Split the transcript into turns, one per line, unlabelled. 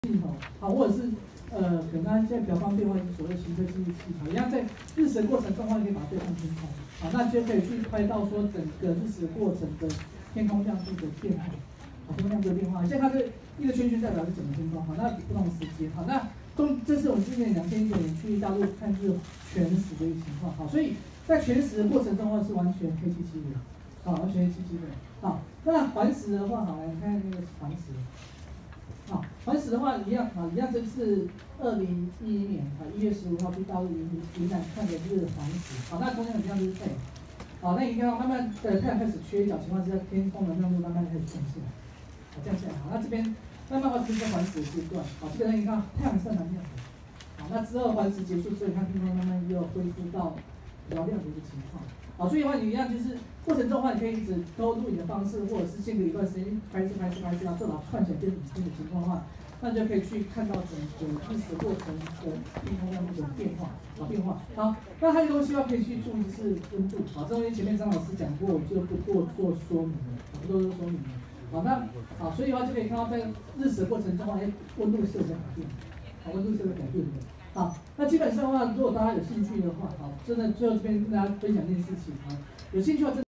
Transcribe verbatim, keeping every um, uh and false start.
系统，好，或者是呃，可能它现在比较方便的话，就是所谓行车记录器，好，一样在日食的过程中的话，可以把它对上天空，好，那就可以去拍到说整个日食过程的天空亮度的变化，好，天空亮度的变化，现在它这一个圈圈代表是整个天空，好，那不同的时间，好，那中这是我们之前两千一九年去大陆看日全食的一个情况，好，所以在全食的过程中的话是完全黑漆漆的，好，完全黑漆漆的，好，那环食的话，好，来看那个环食。好，环食的话一样啊，一样，这是二零一一年啊一月十五号去大陆云云南看的日环食。好，那中间很像就是配。好，那你看到慢慢的太阳开始缺角情况之下，天空的亮度慢慢开始降下来，好降下来。好，那这边慢慢慢进入环食阶段。好，基本上你看太阳上蛮亮的。好，那之后环食结束之后，你看天空慢慢又恢复到比较亮的一个情况。好，所以的话，你一样就是过程中的话，你可以一直偷录影的方式，或者是间隔一段时间拍摄、拍摄、拍摄，然后把它串起来变影片的情况的话，那你就可以去看到整个日食过程的天空亮度的变化，好变化。好，那还有一个东西的话可以去注意是温度，好，这东西前面张老师讲过，我就不过做说明了，不多做说明了。好，那好，所以的话就可以看到在日食的过程中，哎，温度是有在改变，好，温度是有改变的。好，那基本上的话，如果大家有兴趣的话，好，真的最后这边跟大家分享一件事情啊，有兴趣的话。